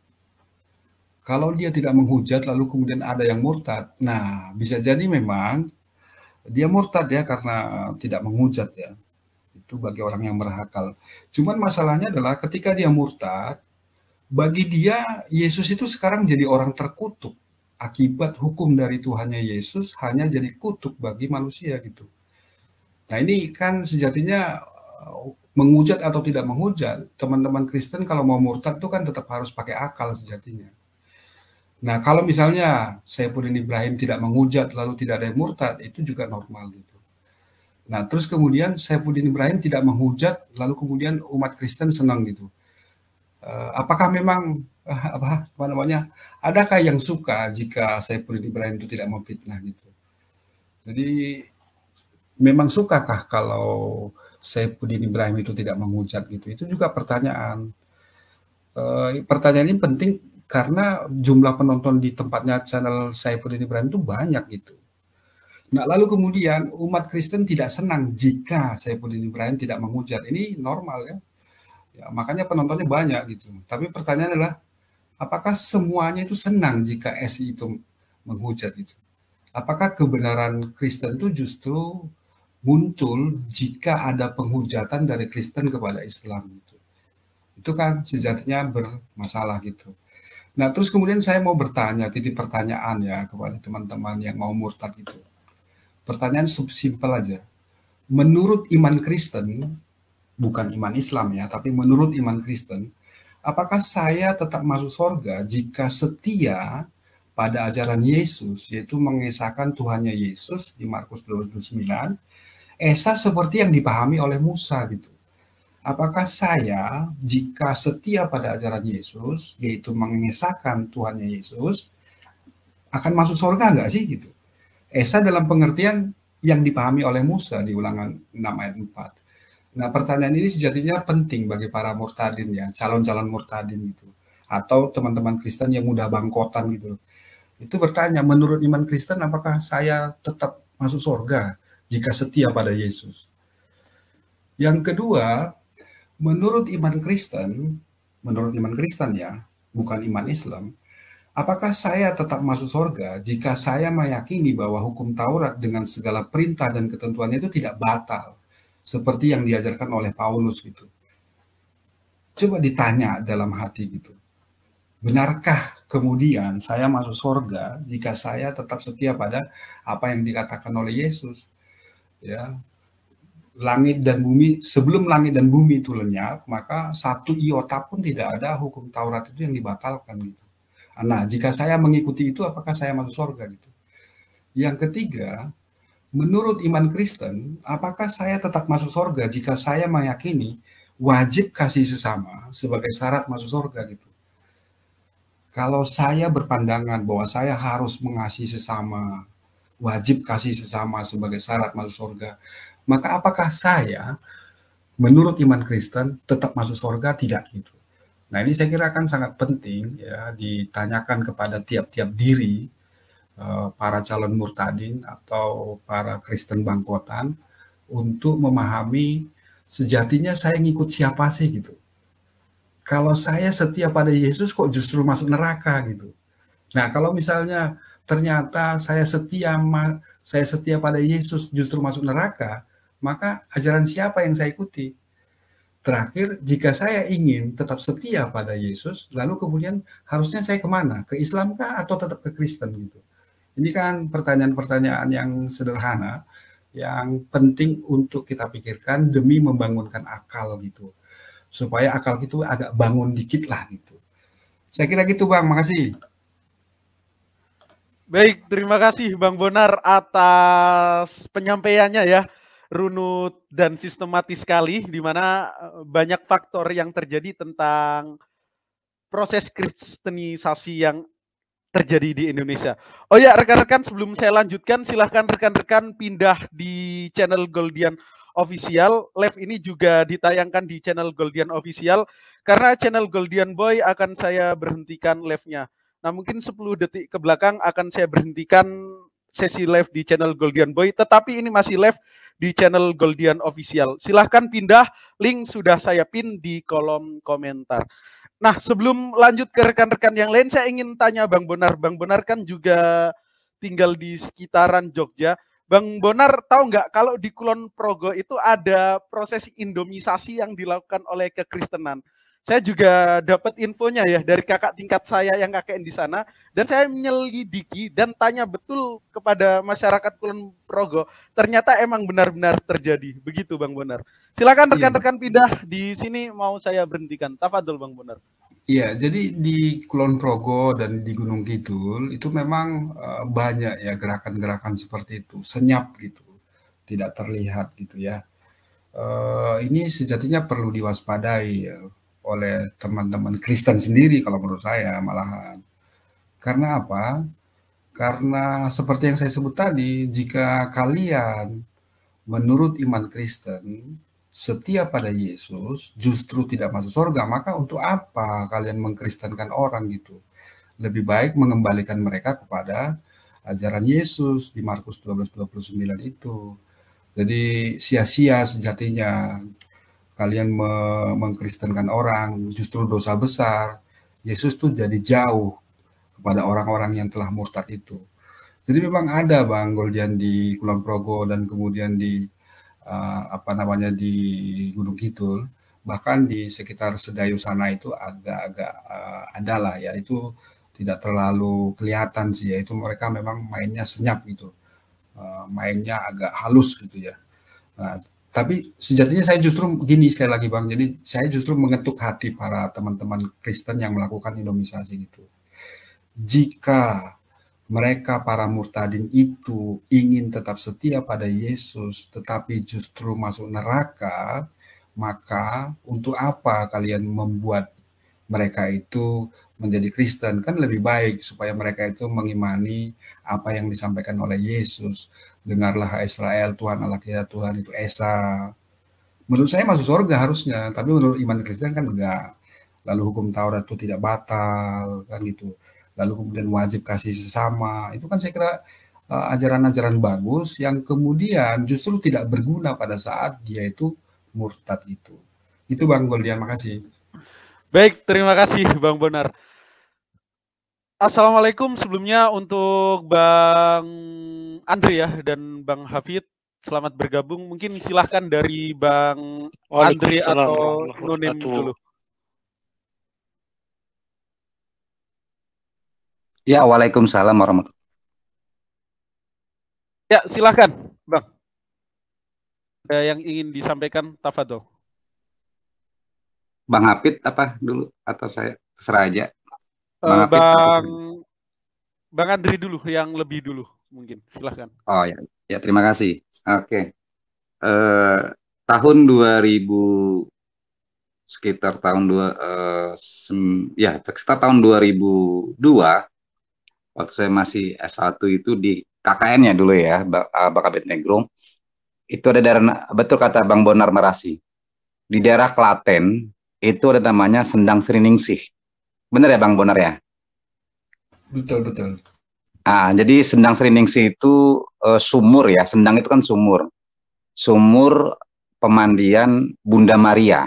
Kalau dia tidak menghujat lalu kemudian ada yang murtad, nah bisa jadi memang dia murtad ya karena tidak menghujat ya. Itu bagi orang yang berakal. Cuman masalahnya adalah ketika dia murtad, bagi dia Yesus itu sekarang jadi orang terkutuk. Akibat hukum dari Tuhannya Yesus hanya jadi kutuk bagi manusia gitu. Nah ini kan sejatinya menghujat atau tidak menghujat, teman-teman Kristen kalau mau murtad itu kan tetap harus pakai akal sejatinya. Nah, kalau misalnya Saifuddin Ibrahim tidak menghujat lalu tidak ada yang murtad, itu juga normal gitu. Nah, terus kemudian Saifuddin Ibrahim tidak menghujat lalu kemudian umat Kristen senang gitu. Uh, apakah memang uh, apa, apa namanya? Adakah yang suka jika Saifuddin Ibrahim itu tidak memfitnah gitu? Jadi memang sukakah kalau Saifuddin Ibrahim itu tidak menghujat gitu? Itu juga pertanyaan. Uh, pertanyaan ini penting karena jumlah penonton di tempatnya channel Saifuddin Ibrahim itu banyak gitu. Nah, lalu kemudian umat Kristen tidak senang jika Saifuddin Ibrahim tidak menghujat. Ini normal ya. Ya, makanya penontonnya banyak gitu. Tapi pertanyaan adalah, apakah semuanya itu senang jika S I itu menghujat itu? Apakah kebenaran Kristen itu justru muncul jika ada penghujatan dari Kristen kepada Islam gitu? Itu kan sejatinya bermasalah gitu. Nah, terus kemudian saya mau bertanya, titip pertanyaan ya kepada teman-teman yang mau murtad itu. Pertanyaan simpel aja. Menurut iman Kristen, bukan iman Islam ya, tapi menurut iman Kristen, apakah saya tetap masuk surga jika setia pada ajaran Yesus, yaitu mengesahkan Tuhannya Yesus di Markus dua puluh sembilan, esa seperti yang dipahami oleh Musa gitu. Apakah saya jika setia pada ajaran Yesus, yaitu mengesahkan Tuhannya Yesus, akan masuk surga nggak sih gitu? Esa dalam pengertian yang dipahami oleh Musa di Ulangan enam ayat empat. Nah, pertanyaan ini sejatinya penting bagi para murtadin ya, calon-calon murtadin gitu. Atau teman-teman Kristen yang mudah bangkotan gitu. Itu bertanya, menurut iman Kristen apakah saya tetap masuk surga jika setia pada Yesus? Yang kedua, menurut iman Kristen, menurut iman Kristen ya, bukan iman Islam, apakah saya tetap masuk surga jika saya meyakini bahwa hukum Taurat dengan segala perintah dan ketentuannya itu tidak batal, seperti yang diajarkan oleh Paulus gitu. Coba ditanya dalam hati gitu. Benarkah kemudian saya masuk surga jika saya tetap setia pada apa yang dikatakan oleh Yesus? Ya, langit dan bumi, sebelum langit dan bumi itu lenyap, maka satu iota pun tidak ada hukum Taurat itu yang dibatalkan gitu. Nah, jika saya mengikuti itu, apakah saya masuk surga gitu? Yang ketiga, menurut iman Kristen, apakah saya tetap masuk surga jika saya meyakini wajib kasih sesama sebagai syarat masuk surga gitu? Kalau saya berpandangan bahwa saya harus mengasihi sesama, wajib kasih sesama sebagai syarat masuk surga, maka apakah saya menurut iman Kristen tetap masuk surga? Tidak gitu. Nah, ini saya kira kan sangat penting ya ditanyakan kepada tiap-tiap diri eh, para calon murtadin atau para Kristen bangkotan untuk memahami sejatinya saya ngikut siapa sih gitu. Kalau saya setia pada Yesus kok justru masuk neraka gitu. Nah, kalau misalnya ternyata saya setia saya setia pada Yesus justru masuk neraka, maka ajaran siapa yang saya ikuti? Terakhir, jika saya ingin tetap setia pada Yesus, lalu kemudian harusnya saya kemana? Ke Islam kah atau tetap ke Kristen gitu? Ini kan pertanyaan-pertanyaan yang sederhana, yang penting untuk kita pikirkan demi membangunkan akal gitu, supaya akal itu agak bangun dikit lah gitu. Saya kira gitu Bang, makasih. Baik, terima kasih Bang Bonar atas penyampaiannya ya. Runut dan sistematis sekali, di mana banyak faktor yang terjadi tentang proses kristenisasi yang terjadi di Indonesia. Oh ya, rekan-rekan, sebelum saya lanjutkan, silahkan rekan-rekan pindah di channel Goldian Official. Live ini juga ditayangkan di channel Goldian Official, karena channel Goldian Boy akan saya berhentikan live-nya. Nah, mungkin sepuluh detik ke belakang akan saya berhentikan sesi live di channel Goldian Boy, tetapi ini masih live di channel Goldian Official. Silahkan pindah, link sudah saya pin di kolom komentar. Nah, sebelum lanjut ke rekan-rekan yang lain, saya ingin tanya Bang Bonar. Bang Bonar kan juga tinggal di sekitaran Jogja. Bang Bonar tahu nggak kalau di Kulon Progo itu ada proses indomisasi yang dilakukan oleh kekristenan? Saya juga dapat infonya ya dari kakak tingkat saya yang kakek di sana, dan saya menyelidiki dan tanya betul kepada masyarakat Kulon Progo, ternyata emang benar-benar terjadi. Begitu Bang Bonar. Silakan rekan-rekan pindah di sini, mau saya berhentikan. Tafadhol Bang Bonar. Iya, jadi di Kulon Progo dan di Gunung Kidul itu memang uh, banyak ya gerakan-gerakan seperti itu, senyap gitu, tidak terlihat gitu ya. Uh, ini sejatinya perlu diwaspadai ya, oleh teman-teman Kristen sendiri kalau menurut saya malahan. Karena apa? Karena seperti yang saya sebut tadi, jika kalian menurut iman Kristen setia pada Yesus justru tidak masuk surga, maka untuk apa kalian mengkristenkan orang gitu? Lebih baik mengembalikan mereka kepada ajaran Yesus di Markus dua belas dua puluh sembilan itu. Jadi sia-sia sejatinya kalian mengkristenkan orang, justru dosa besar. Yesus tuh jadi jauh kepada orang-orang yang telah murtad itu. Jadi memang ada Bang Goldian di Kulon Progo dan kemudian di uh, apa namanya di Gunung Kidul, bahkan di sekitar Sedayu sana itu agak-agak uh, ada lah ya, itu tidak terlalu kelihatan sih ya, itu mereka memang mainnya senyap gitu, uh, mainnya agak halus gitu ya. Nah, tapi sejatinya saya justru gini sekali lagi Bang, jadi saya justru mengetuk hati para teman-teman Kristen yang melakukan indomisasi gitu. Jika mereka para murtadin itu ingin tetap setia pada Yesus, tetapi justru masuk neraka, maka untuk apa kalian membuat mereka itu menjadi Kristen? Kan lebih baik supaya mereka itu mengimani apa yang disampaikan oleh Yesus. Dengarlah Israel, Tuhan Allah kita Tuhan itu Esa. Menurut saya masuk surga harusnya, tapi menurut iman Kristen kan enggak. Lalu hukum Taurat itu tidak batal, kan gitu. Lalu kemudian wajib kasih sesama. Itu kan saya kira uh, ajaran-ajaran bagus yang kemudian justru tidak berguna pada saat dia itu murtad itu. Itu Bang Goldian, makasih. Baik, terima kasih Bang Bonar. Assalamualaikum sebelumnya untuk Bang Andre ya dan Bang Hafid, selamat bergabung. Mungkin silahkan dari Bang Andre atau Nonim dulu. Ya, waalaikumsalam warahmatullahi. Ya, silahkan Bang. Ada yang ingin disampaikan, tafadhol. Bang Hafid apa dulu atau saya terserah aja. Bang, uh, Bang, Bang Andri dulu yang lebih dulu mungkin, silahkan. Oh ya, ya terima kasih. Oke, eh, tahun dua ribu sekitar tahun dua eh, sem, ya sekitar tahun dua ribu dua waktu saya masih S satu itu di K K N-nya dulu ya, Bakabet Negrong. Itu ada daerah, betul kata Bang Bonar Merasi, di daerah Klaten itu ada namanya Sendang Sriningsih. Benar ya Bang Bonar ya? Betul, betul. Ah, jadi Sendang Sriningsih itu uh, sumur ya, Sendang itu kan sumur. Sumur pemandian Bunda Maria.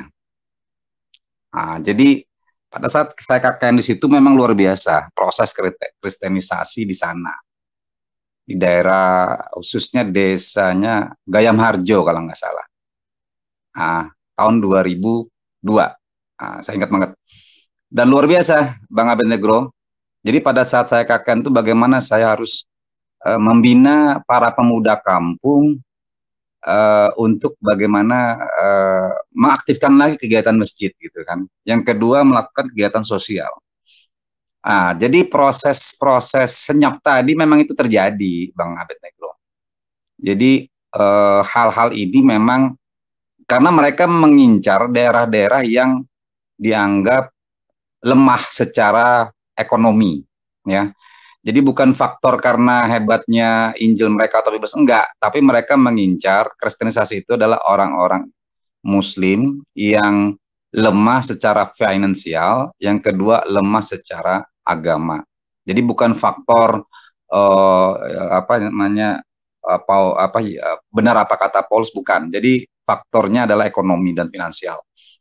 Nah, jadi pada saat saya K K N di situ memang luar biasa proses kristenisasi di sana. Di daerah khususnya desanya Gayam Harjo kalau nggak salah. Nah, tahun dua ribu dua. Nah, saya ingat banget. Dan luar biasa, Bang Abednego. Jadi pada saat saya K K N itu bagaimana saya harus uh, membina para pemuda kampung uh, untuk bagaimana uh, mengaktifkan lagi kegiatan masjid gitu kan. Yang kedua melakukan kegiatan sosial. Ah, jadi proses-proses senyap tadi memang itu terjadi, Bang Abednego. Jadi hal-hal eh, ini memang karena mereka mengincar daerah-daerah yang dianggap lemah secara ekonomi, ya. Jadi bukan faktor karena hebatnya Injil mereka atau bebas, enggak, tapi mereka mengincar kristenisasi itu adalah orang-orang Muslim yang lemah secara finansial, yang kedua lemah secara agama. Jadi bukan faktor uh, apa namanya apa apa ya, benar apa kata Paulus, bukan. Jadi faktornya adalah ekonomi dan finansial.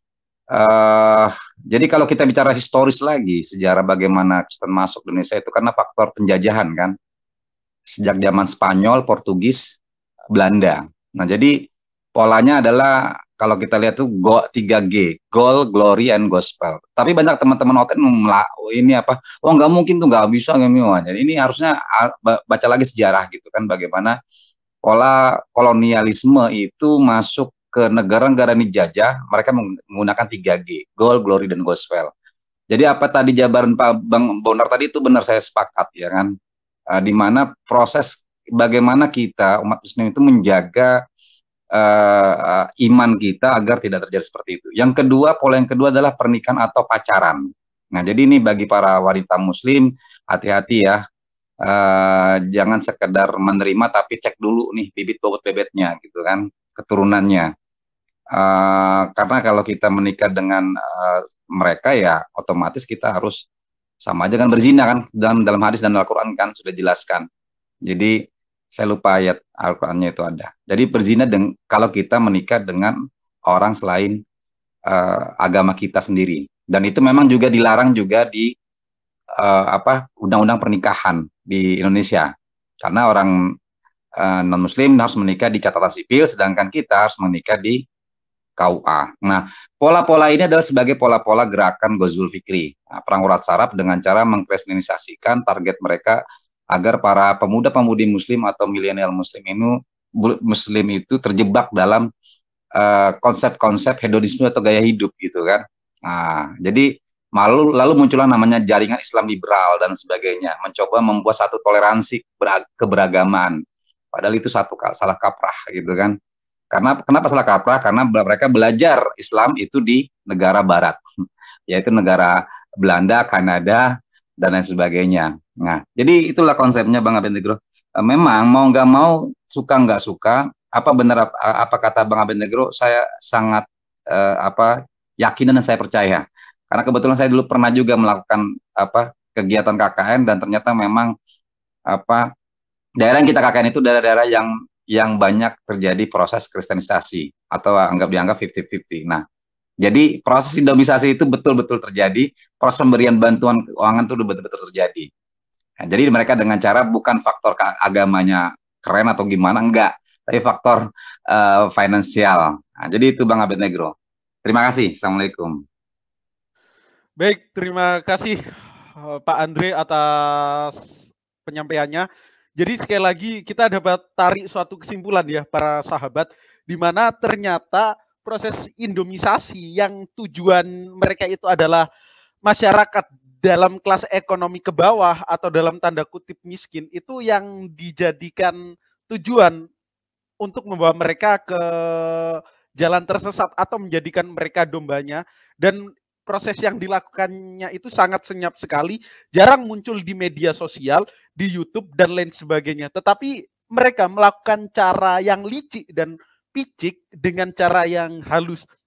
Uh, jadi kalau kita bicara historis lagi sejarah bagaimana Kristen masuk ke Indonesia itu karena faktor penjajahan kan, sejak zaman Spanyol, Portugis, Belanda. Nah jadi polanya adalah kalau kita lihat tuh go tiga G, goal, glory, and gospel. Tapi banyak teman-teman O T N ini apa, oh nggak mungkin tuh, nggak bisa, nggak bisa. Jadi ini harusnya baca lagi sejarah gitu kan, bagaimana pola kolonialisme itu masuk ke negara-negara dijajah, mereka menggunakan tiga G, goal, glory, dan gospel. Jadi apa tadi jabaran Pak Bang Bonar tadi itu benar, saya sepakat ya kan, uh, di mana proses bagaimana kita umat Muslim itu menjaga Uh, iman kita agar tidak terjadi seperti itu. Yang kedua, pola yang kedua adalah pernikahan atau pacaran. Nah, jadi ini bagi para wanita Muslim, hati-hati ya, uh, jangan sekedar menerima, tapi cek dulu nih bibit bobot bebetnya, gitu kan, keturunannya. Uh, karena kalau kita menikah dengan uh, mereka ya, otomatis kita harus sama aja kan berzina kan, dalam dalam hadis dan Al-Quran kan sudah jelaskan. Jadi saya lupa ayat Al-Qurannya itu ada. Jadi berzina dengan, kalau kita menikah dengan orang selain uh, agama kita sendiri. Dan itu memang juga dilarang juga di uh, apa undang-undang pernikahan di Indonesia. Karena orang uh, non-Muslim harus menikah di catatan sipil, sedangkan kita harus menikah di K U A. Nah, pola-pola ini adalah sebagai pola-pola gerakan Ghazul Fikri. Nah, perang urat saraf dengan cara mengkristenisasikan target mereka agar para pemuda-pemudi Muslim atau milenial Muslim ini Muslim itu terjebak dalam konsep-konsep uh, hedonisme atau gaya hidup gitu kan. Nah, jadi malu lalu muncullah namanya jaringan Islam liberal dan sebagainya, mencoba membuat satu toleransi keberagaman. Padahal itu satu salah kaprah gitu kan. Karena kenapa salah kaprah? Karena mereka belajar Islam itu di negara barat, yaitu negara Belanda, Kanada, dan lain sebagainya. Nah, jadi itulah konsepnya Bang Abednego. Memang mau nggak mau, suka nggak suka, apa benar apa, apa kata Bang Abednego, saya sangat eh, apa yakin dan saya percaya. Karena kebetulan saya dulu pernah juga melakukan apa kegiatan K K N dan ternyata memang apa daerah yang kita K K N itu daerah-daerah yang yang banyak terjadi proses kristenisasi atau anggap dianggap fifty fifty. Nah, jadi proses islamisasi itu betul-betul terjadi, proses pemberian bantuan keuangan itu betul-betul terjadi. Nah, jadi mereka dengan cara bukan faktor agamanya keren atau gimana, enggak, tapi faktor uh, finansial. Nah, jadi itu Bang Abednego. Terima kasih. Assalamualaikum. Baik, terima kasih Pak Andre atas penyampaiannya. Jadi sekali lagi kita dapat tarik suatu kesimpulan ya para sahabat, di mana ternyata proses indomisasi yang tujuan mereka itu adalah masyarakat dalam kelas ekonomi ke bawah atau dalam tanda kutip miskin, itu yang dijadikan tujuan untuk membawa mereka ke jalan tersesat atau menjadikan mereka dombanya. Dan proses yang dilakukannya itu sangat senyap sekali, jarang muncul di media sosial, di YouTube dan lain sebagainya. Tetapi mereka melakukan cara yang licik dan picik dengan cara yang halus.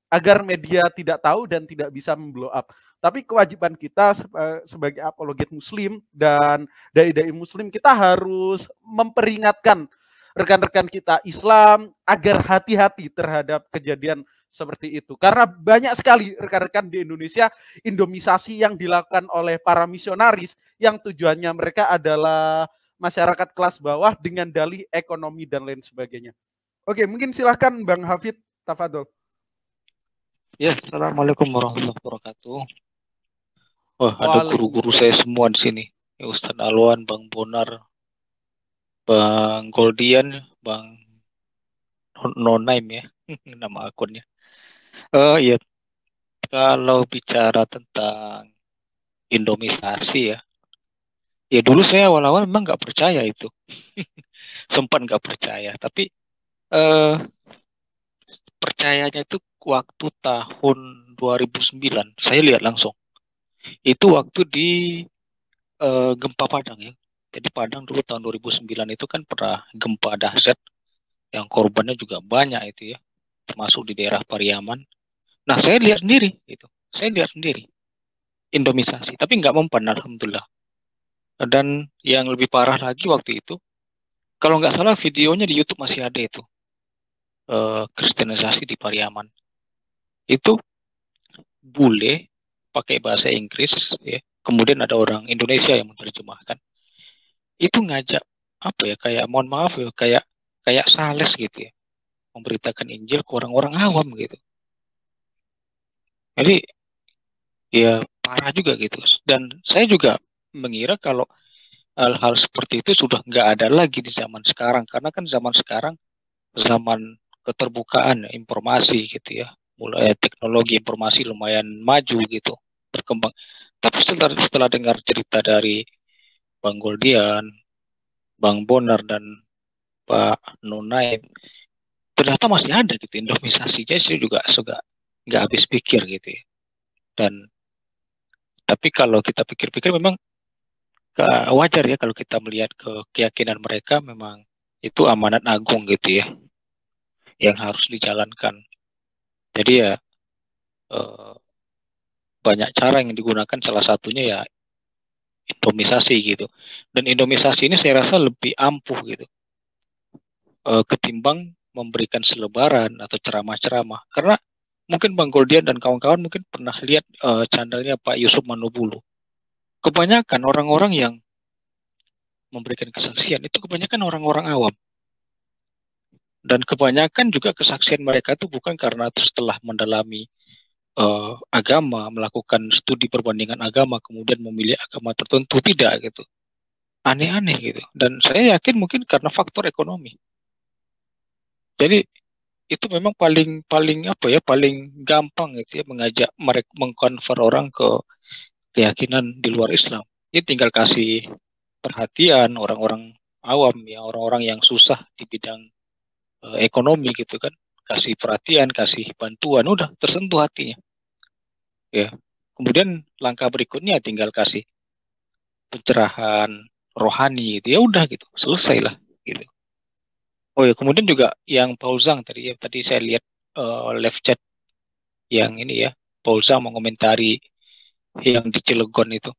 agar media tidak tahu dan tidak bisa memblow up. Tapi kewajiban kita sebagai apologet muslim dan dai-dai muslim, kita harus memperingatkan rekan-rekan kita Islam agar hati-hati terhadap kejadian seperti itu. Karena banyak sekali rekan-rekan di Indonesia indomisasi yang dilakukan oleh para misionaris yang tujuannya mereka adalah masyarakat kelas bawah dengan dalih ekonomi dan lain sebagainya. Oke, mungkin silahkan Bang Hafid, tafadhol. Ya, assalamualaikum warahmatullahi wabarakatuh. Wah, ada guru-guru saya semua di sini. Ya, Ustadz Alwan, Bang Bonar, Bang Goldian, Bang Nonaim ya, nama akunnya. Uh, ya, kalau bicara tentang indomisasi ya, ya dulu saya awal-awal memang nggak percaya itu, sempat nggak percaya. Tapi uh, percayanya itu waktu tahun dua ribu sembilan, saya lihat langsung. Itu waktu di uh, gempa Padang ya. Jadi Padang dulu tahun dua ribu sembilan itu kan pernah gempa dahsyat yang korbannya juga banyak itu ya, termasuk di daerah Pariaman. Nah saya lihat sendiri itu, saya lihat sendiri indomisasi, tapi nggak mempan alhamdulillah. Dan yang lebih parah lagi waktu itu, kalau nggak salah videonya di YouTube masih ada itu, uh, kristenisasi di Pariaman. Itu bule pakai bahasa Inggris ya, kemudian ada orang Indonesia yang menerjemahkan. Itu ngajak apa ya, kayak mohon maaf ya, kayak kayak sales gitu ya, memberitakan Injil ke orang-orang awam gitu. Jadi ya parah juga gitu. Dan saya juga mengira kalau hal-hal seperti itu sudah nggak ada lagi di zaman sekarang, karena kan zaman sekarang zaman keterbukaan informasi gitu ya, mulai teknologi informasi lumayan maju gitu, berkembang. Tapi setelah setelah dengar cerita dari Bang Goldian, Bang Bonar dan Pak Nunaim, ternyata masih ada gitu indomisasi. Jadi saya juga suka nggak habis pikir gitu ya. Dan tapi kalau kita pikir-pikir memang wajar ya kalau kita melihat ke keyakinan mereka, memang itu amanat agung gitu ya, yang harus dijalankan. Jadi ya eh, banyak cara yang digunakan, salah satunya ya indomisasi gitu. Dan indomisasi ini saya rasa lebih ampuh gitu eh, ketimbang memberikan selebaran atau ceramah-ceramah. Karena mungkin Bang Goldian dan kawan-kawan mungkin pernah lihat uh, channelnya Pak Yusuf Manobulu. Kebanyakan orang-orang yang memberikan kesaksian itu kebanyakan orang-orang awam. Dan kebanyakan juga kesaksian mereka itu bukan karena setelah mendalami uh, agama, melakukan studi perbandingan agama, kemudian memilih agama tertentu, tidak gitu. Aneh-aneh gitu. Dan saya yakin mungkin karena faktor ekonomi. Jadi itu memang paling paling apa ya paling gampang gitu ya, mengajak mereka mengkonvert orang ke keyakinan di luar Islam. Ini tinggal kasih perhatian orang-orang awam ya, orang-orang yang susah di bidang uh, ekonomi gitu kan, kasih perhatian, kasih bantuan, udah tersentuh hatinya. Ya. Kemudian langkah berikutnya tinggal kasih pencerahan rohani gitu ya, udah gitu, selesai lah gitu. Oh ya, kemudian juga yang Paul Zhang tadi ya, tadi saya lihat uh, live chat yang ini ya, Paul Zhang mengomentari yang di Cilegon itu.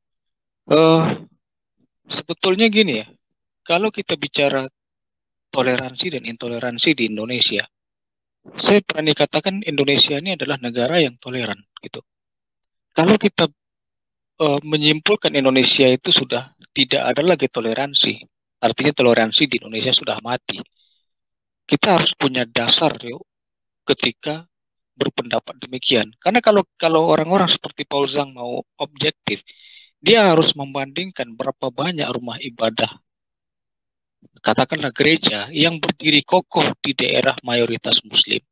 Uh, sebetulnya gini ya, kalau kita bicara toleransi dan intoleransi di Indonesia, saya berani katakan Indonesia ini adalah negara yang toleran gitu. Kalau kita uh, menyimpulkan Indonesia itu sudah tidak ada lagi toleransi, artinya toleransi di Indonesia sudah mati. Kita harus punya dasar yuk ketika berpendapat demikian. Karena kalau kalau orang-orang seperti Paul Zhang mau objektif, dia harus membandingkan berapa banyak rumah ibadah, katakanlah gereja, yang berdiri kokoh di daerah mayoritas Muslim,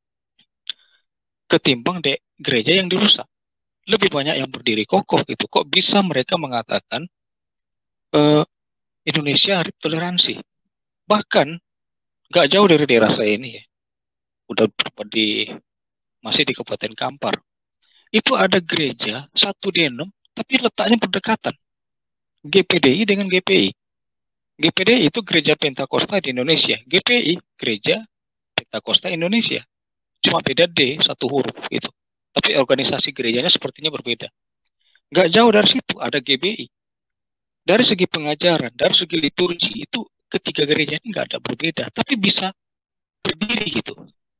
ketimbang de gereja yang dirusak. Lebih banyak yang berdiri kokoh gitu. Kok bisa mereka mengatakan uh, Indonesia hari toleransi? Bahkan gak jauh dari daerah saya ini ya, udah di masih di Kabupaten Kampar, itu ada gereja satu denom tapi letaknya berdekatan, G P D I dengan G P I. G P D I itu gereja Pentakosta di Indonesia, G P I gereja Pentakosta Indonesia. cuma beda D satu huruf gitu. Tapi organisasi gerejanya sepertinya berbeda. Nggak jauh dari situ ada G B I. Dari segi pengajaran, dari segi liturgi itu ketiga gereja ini nggak ada berbeda, tapi bisa berdiri gitu.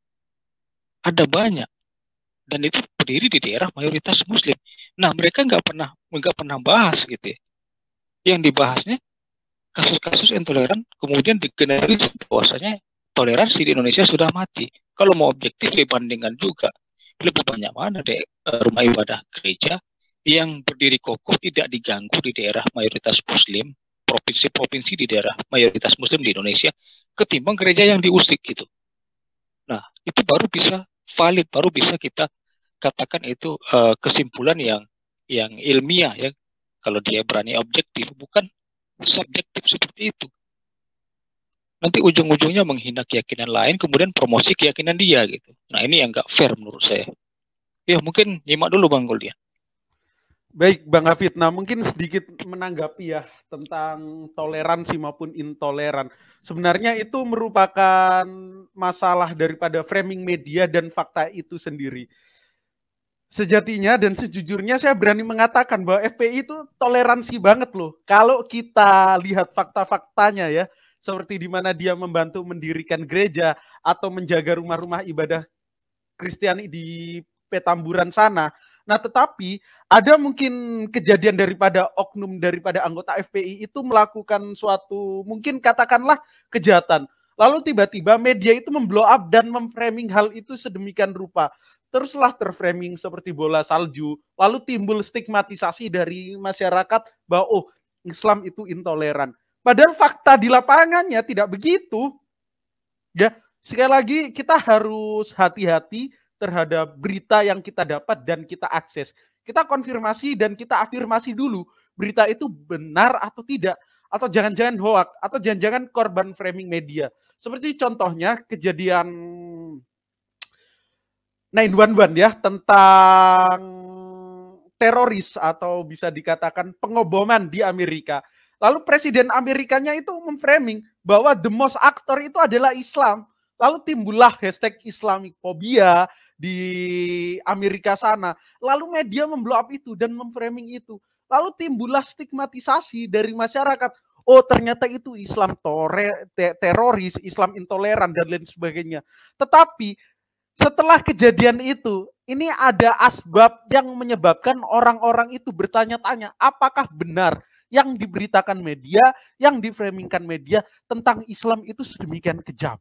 Ada banyak dan itu berdiri di daerah mayoritas Muslim. Nah mereka nggak pernah nggak pernah bahas gitu ya. Yang dibahasnya kasus-kasus intoleran, kemudian digeneralisir bahwasanya toleransi di Indonesia sudah mati. Kalau mau objektif dibandingkan juga lebih banyak mana deh rumah ibadah gereja yang berdiri kokoh tidak diganggu di daerah mayoritas Muslim, provinsi-provinsi di daerah mayoritas Muslim di Indonesia, ketimbang gereja yang diusik gitu. Nah itu baru bisa valid, baru bisa kita katakan itu uh, kesimpulan yang yang ilmiah ya. Kalau dia berani objektif, bukan subjektif seperti itu. Nanti ujung-ujungnya menghina keyakinan lain, kemudian promosi keyakinan dia gitu. Nah ini yang nggak fair menurut saya. Ya mungkin nyimak dulu Bang Goldian. Baik Bang Hafid, nah mungkin sedikit menanggapi ya tentang toleransi maupun intoleran. Sebenarnya itu merupakan masalah daripada framing media dan fakta itu sendiri. Sejatinya dan sejujurnya saya berani mengatakan bahwa F P I itu toleransi banget loh. Kalau kita lihat fakta-faktanya ya, seperti di mana dia membantu mendirikan gereja atau menjaga rumah-rumah ibadah Kristiani di Petamburan sana. Nah, tetapi ada mungkin kejadian daripada oknum daripada anggota F P I itu melakukan suatu mungkin katakanlah kejahatan. Lalu tiba-tiba media itu memblow up dan memframing hal itu sedemikian rupa. Teruslah terframing seperti bola salju, lalu timbul stigmatisasi dari masyarakat bahwa oh, Islam itu intoleran. Padahal fakta di lapangannya tidak begitu. Ya, sekali lagi kita harus hati-hati terhadap berita yang kita dapat dan kita akses. Kita konfirmasi dan kita afirmasi dulu berita itu benar atau tidak, atau jangan-jangan hoax, atau jangan-jangan korban framing media. Seperti contohnya kejadian sembilan satu satu ya, tentang teroris atau bisa dikatakan pengoboman di Amerika. Lalu presiden Amerikanya itu memframing bahwa the most actor itu adalah Islam. Lalu timbullah hashtag Islamofobia di Amerika sana. Lalu media memblow up itu dan memframing itu. Lalu timbullah stigmatisasi dari masyarakat. Oh ternyata itu Islam tore, te, teroris, Islam intoleran dan lain sebagainya. Tetapi setelah kejadian itu, ini ada asbab yang menyebabkan orang-orang itu bertanya-tanya, apakah benar yang diberitakan media, yang diframingkan media tentang Islam itu sedemikian kejam.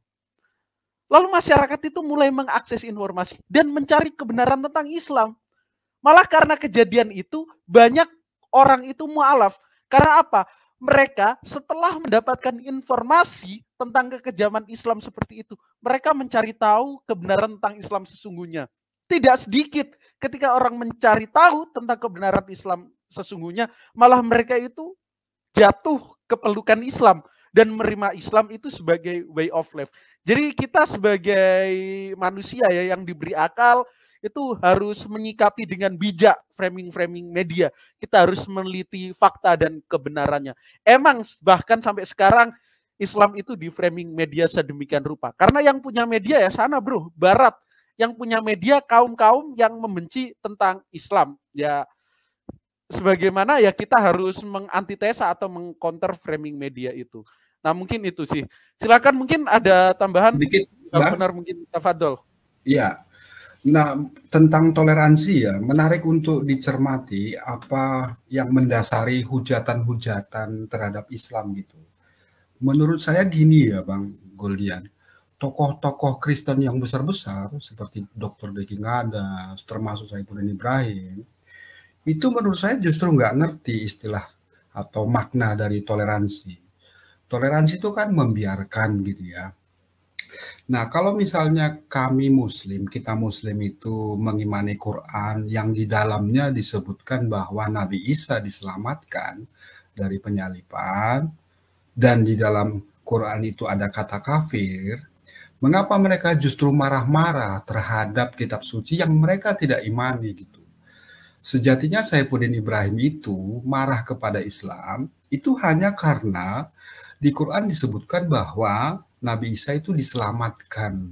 Lalu masyarakat itu mulai mengakses informasi dan mencari kebenaran tentang Islam. Malah karena kejadian itu, banyak orang itu mu'alaf. Karena apa? Mereka setelah mendapatkan informasi tentang kekejaman Islam seperti itu, mereka mencari tahu kebenaran tentang Islam sesungguhnya. Tidak sedikit ketika orang mencari tahu tentang kebenaran Islam sesungguhnya, malah mereka itu jatuh ke pelukan Islam dan menerima Islam itu sebagai way of life. Jadi kita sebagai manusia ya yang diberi akal, itu harus menyikapi dengan bijak framing-framing media. Kita harus meneliti fakta dan kebenarannya. Emang bahkan sampai sekarang Islam itu di framing media sedemikian rupa. Karena yang punya media ya sana bro, barat. Yang punya media kaum-kaum yang membenci tentang Islam. Ya sebagaimana ya kita harus mengantitesa atau mengcounter framing media itu. Nah mungkin itu sih. Silakan mungkin ada tambahan. Sedikit, benar mungkin tafadhol. Iya. Nah, tentang toleransi ya, menarik untuk dicermati apa yang mendasari hujatan-hujatan terhadap Islam gitu. Menurut saya gini ya Bang Goldian, tokoh-tokoh Kristen yang besar-besar seperti doktor Deki Ngadas, termasuk Saifuddin Ibrahim, itu menurut saya justru nggak ngerti istilah atau makna dari toleransi. Toleransi itu kan membiarkan gitu ya. Nah, kalau misalnya kami Muslim, kita Muslim itu mengimani Quran yang di dalamnya disebutkan bahwa Nabi Isa diselamatkan dari penyaliban dan di dalam Quran itu ada kata kafir, mengapa mereka justru marah-marah terhadap kitab suci yang mereka tidak imani gitu? Sejatinya Saifuddin Ibrahim itu marah kepada Islam itu hanya karena di Quran disebutkan bahwa Nabi Isa itu diselamatkan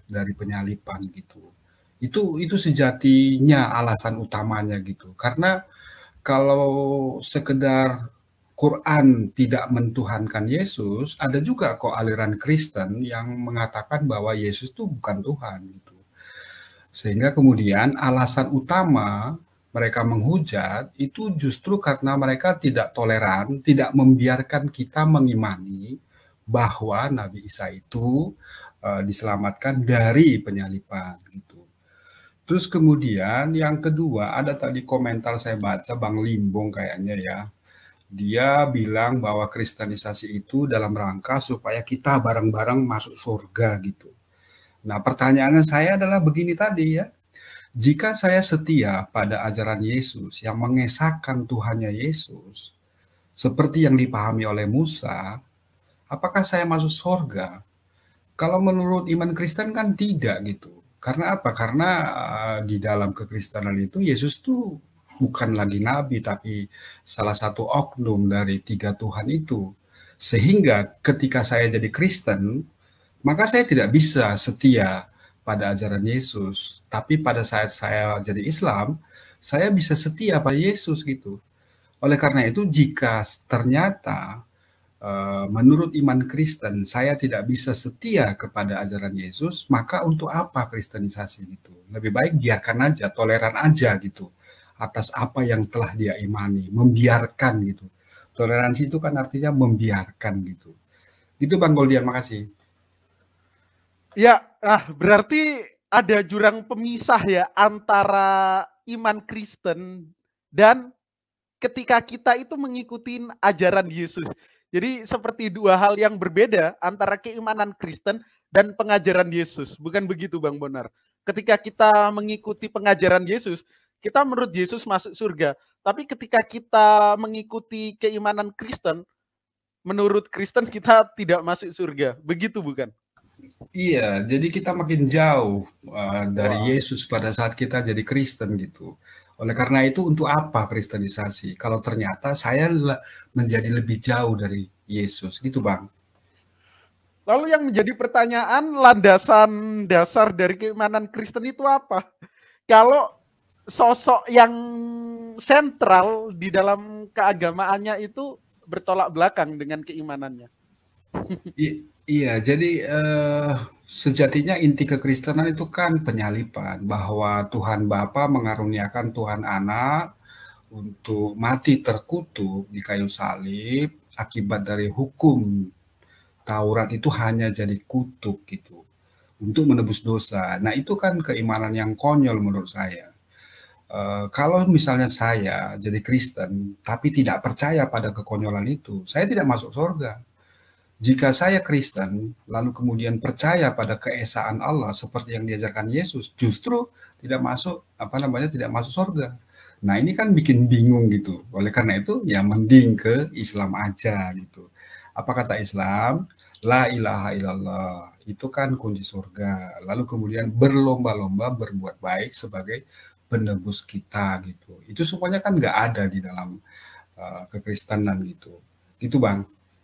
dari penyalipan gitu. Itu itu sejatinya alasan utamanya gitu. Karena kalau sekedar Quran tidak mentuhankan Yesus, ada juga kok aliran Kristen yang mengatakan bahwa Yesus itu bukan Tuhan gitu. Sehingga kemudian alasan utama mereka menghujat itu justru karena mereka tidak toleran, tidak membiarkan kita mengimani bahwa Nabi Isa itu uh, diselamatkan dari penyalipan gitu. Terus kemudian yang kedua ada tadi komentar saya baca Bang Limbong kayaknya ya. Dia bilang bahwa kristenisasi itu dalam rangka supaya kita bareng-bareng masuk surga gitu. Nah, pertanyaannya saya adalah begini tadi ya. Jika saya setia pada ajaran Yesus yang mengesahkan Tuhannya Yesus, seperti yang dipahami oleh Musa, apakah saya masuk surga? Kalau menurut iman Kristen kan tidak gitu. Karena apa? Karena uh, di dalam kekristenan itu Yesus tuh bukan lagi nabi, tapi salah satu oknum dari tiga Tuhan itu. Sehingga ketika saya jadi Kristen, maka saya tidak bisa setia pada ajaran Yesus. Tapi pada saat saya jadi Islam, saya bisa setia pada Yesus gitu. Oleh karena itu, jika ternyata uh, menurut iman Kristen saya tidak bisa setia kepada ajaran Yesus, maka untuk apa kristenisasi gitu? Lebih baik biarkan aja, toleran aja gitu atas apa yang telah dia imani, membiarkan gitu. Toleransi itu kan artinya membiarkan gitu. Gitu Bang Goldian, makasih. Ya, ah berarti ada jurang pemisah ya antara iman Kristen dan ketika kita itu mengikuti ajaran Yesus. Jadi seperti dua hal yang berbeda antara keimanan Kristen dan pengajaran Yesus. Bukan begitu Bang Bonar? Ketika kita mengikuti pengajaran Yesus, kita menurut Yesus masuk surga. Tapi ketika kita mengikuti keimanan Kristen, menurut Kristen kita tidak masuk surga. Begitu bukan? Iya, jadi kita makin jauh uh, dari Wow. Yesus pada saat kita jadi Kristen gitu. Oleh karena itu untuk apa kristenisasi? Kalau ternyata saya menjadi lebih jauh dari Yesus, gitu Bang. Lalu yang menjadi pertanyaan, landasan dasar dari keimanan Kristen itu apa? Kalau sosok yang sentral di dalam keagamaannya itu bertolak belakang dengan keimanannya. I- iya, jadi eh, sejatinya inti kekristenan itu kan penyalipan, bahwa Tuhan Bapa mengaruniakan Tuhan Anak untuk mati terkutuk di kayu salib akibat dari hukum Taurat itu hanya jadi kutuk gitu untuk menebus dosa. Nah, itu kan keimanan yang konyol menurut saya. Uh, kalau misalnya saya jadi Kristen tapi tidak percaya pada kekonyolan itu, saya tidak masuk surga. Jika saya Kristen, lalu kemudian percaya pada keesaan Allah seperti yang diajarkan Yesus, justru tidak masuk apa namanya tidak masuk surga. Nah ini kan bikin bingung gitu. Oleh karena itu ya mending ke Islam aja gitu. Apa kata Islam? La ilaha illallah. Itu kan kunci surga. Lalu kemudian berlomba-lomba berbuat baik sebagai penebus kita gitu. Itu semuanya kan nggak ada di dalam uh, kekristenan gitu. Gitu Bang.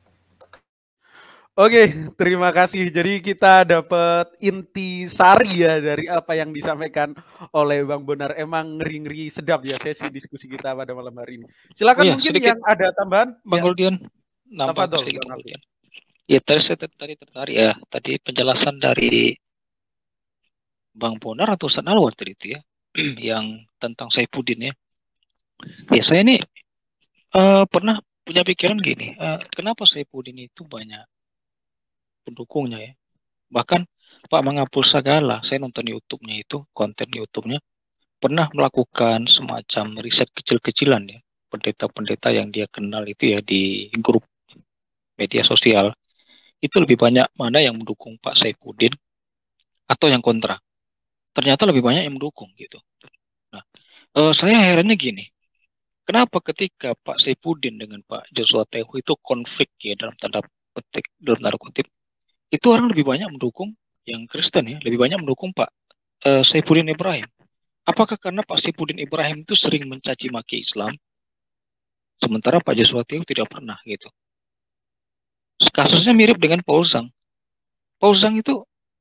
Oke, terima kasih. Jadi kita dapat inti sari ya dari apa yang disampaikan oleh Bang Bonar. Emang ngeri-ngeri sedap ya sesi diskusi kita pada malam hari ini. Silakan Oh ya, mungkin sedikit yang ada tambahan. Bang Ya, Goldian, nambah tafadhol, sedikit Bang Bang Alvin. Goldian. Ya, tadi saya ter- tadi tertarik ya, tadi penjelasan dari Bang Bonar atau Ustaz Anwar tadi itu ya, yang tentang Saifuddin ya. Ya saya ini eh, pernah punya pikiran gini, eh, kenapa Saifuddin itu banyak pendukungnya ya. Bahkan Pak Mangapul Sagala, saya nonton YouTube-nya itu, konten YouTube-nya, pernah melakukan semacam riset kecil-kecilan ya, pendeta-pendeta yang dia kenal itu ya di grup media sosial, itu lebih banyak mana yang mendukung Pak Saifuddin atau yang kontra. Ternyata lebih banyak yang mendukung gitu. Nah, eh, saya herannya gini, kenapa ketika Pak Saifuddin dengan Pak Joshua Tehu itu konflik ya dalam tanda petik, dalam tanda kutip, itu orang lebih banyak mendukung yang Kristen ya, lebih banyak mendukung Pak eh, Saifuddin Ibrahim. Apakah karena Pak Saifuddin Ibrahim itu sering mencaci maki Islam, sementara Pak Joshua Tehu tidak pernah gitu. Kasusnya mirip dengan Paul Zhang. Paul Zhang itu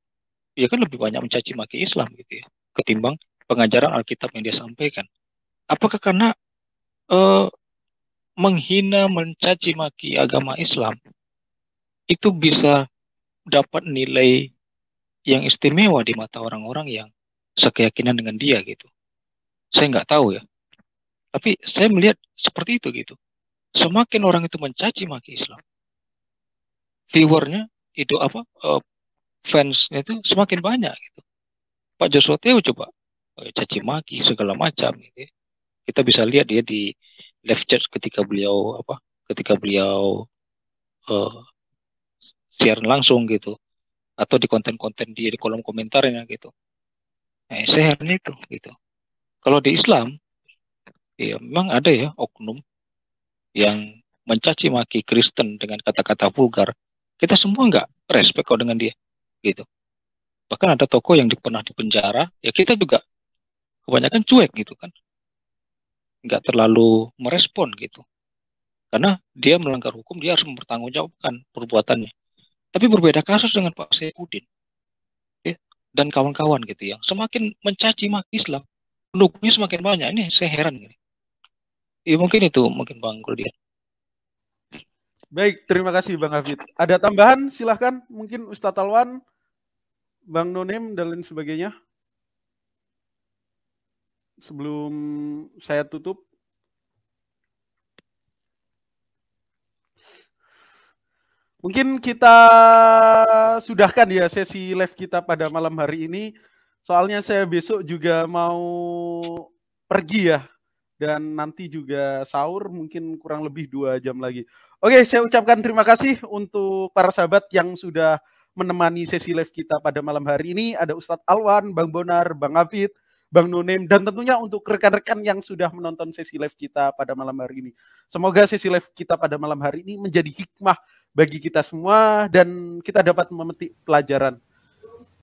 ya kan lebih banyak mencaci maki Islam gitu ya, ketimbang pengajaran Alkitab yang dia sampaikan. Apakah karena eh, menghina, mencaci maki agama Islam itu bisa dapat nilai yang istimewa di mata orang-orang yang sekeyakinan dengan dia gitu? Saya nggak tahu ya. Tapi saya melihat seperti itu gitu. Semakin orang itu mencaci maki Islam, viewernya itu apa, uh, fansnya itu semakin banyak gitu. Pak Joshua Teo coba uh, caci maki segala macam gitu ya. Kita bisa lihat dia di live chat ketika beliau apa, ketika beliau uh, siaran langsung gitu, atau di konten-konten dia di kolom komentarnya gitu. Nah, saya heran itu gitu. Kalau di Islam, ya memang ada ya oknum yang mencaci maki Kristen dengan kata-kata vulgar. Kita semua nggak respect kok dengan dia gitu. Bahkan ada tokoh yang di, pernah dipenjara, ya kita juga kebanyakan cuek gitu kan, nggak terlalu merespon gitu, karena dia melanggar hukum, dia harus mempertanggungjawabkan perbuatannya. Tapi berbeda kasus dengan Pak Saifuddin ya, dan kawan-kawan gitu yang semakin mencaci maki Islam, pendukungnya semakin banyak. Ini saya heran gini. Ya mungkin itu, mungkin Bang Kuldian. Baik, terima kasih Bang Hafid. Ada tambahan? Silahkan, mungkin Ustadz Alwan, Bang Nonim, dan lain sebagainya. Sebelum saya tutup. Mungkin kita sudahkan ya sesi live kita pada malam hari ini. Soalnya saya besok juga mau pergi ya. Dan nanti juga sahur mungkin kurang lebih dua jam lagi. Oke, saya ucapkan terima kasih untuk para sahabat yang sudah menemani sesi live kita pada malam hari ini. Ada Ustadz Alwan, Bang Bonar, Bang Hafid, Bang Nunim, dan tentunya untuk rekan-rekan yang sudah menonton sesi live kita pada malam hari ini. Semoga sesi live kita pada malam hari ini menjadi hikmah bagi kita semua dan kita dapat memetik pelajaran.